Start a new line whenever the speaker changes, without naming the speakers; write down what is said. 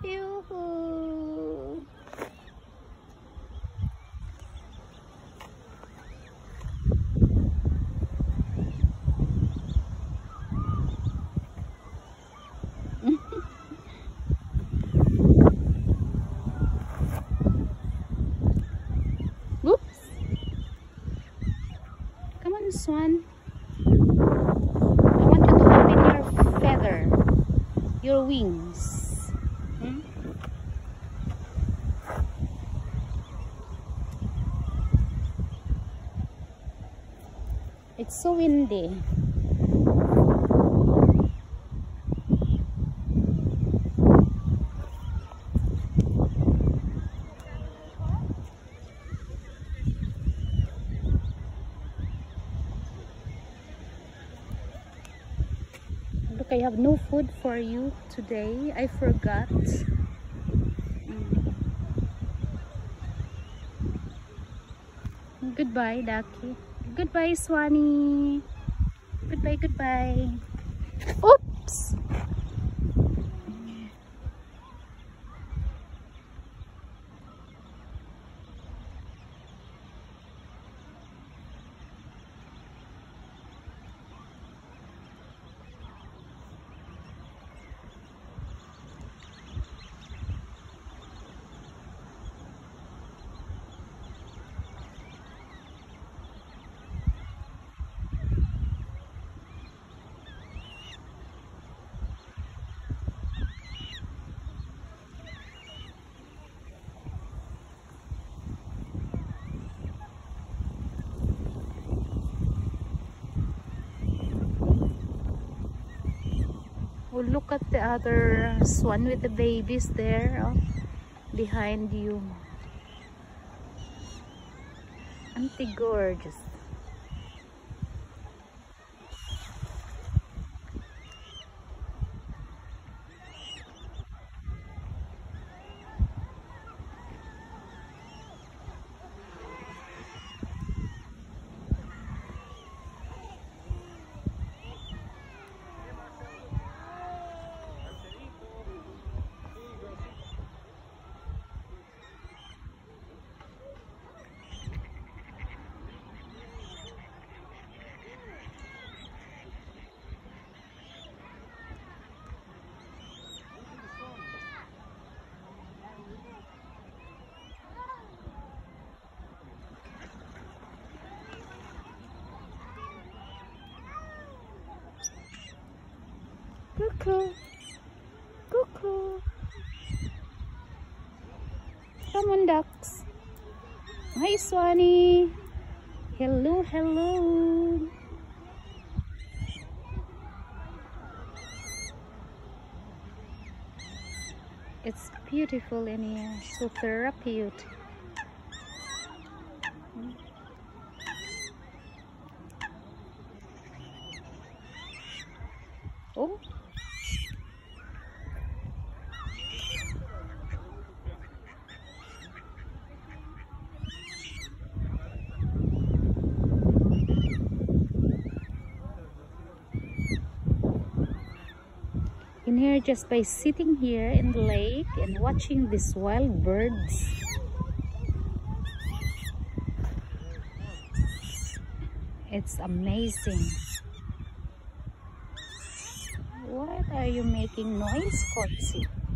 Yoo-hoo! Oops! Come on, Swan. I want you to open your feather, your wings. Hmm? It's so windy. Look, I have no food for you today. I forgot. Goodbye, Ducky. Goodbye, Swanee. Goodbye, goodbye. Oops! Oh, look at the other swan with the babies there, oh, behind you. Aren't they gorgeous? Cuckoo, cuckoo. Come on, ducks. Hi, Swanee. Hello, hello. It's beautiful in here, so therapeutic. Oh. In here, just by sitting here in the lake and watching these wild birds, it's amazing. What are you making noise, Foxy?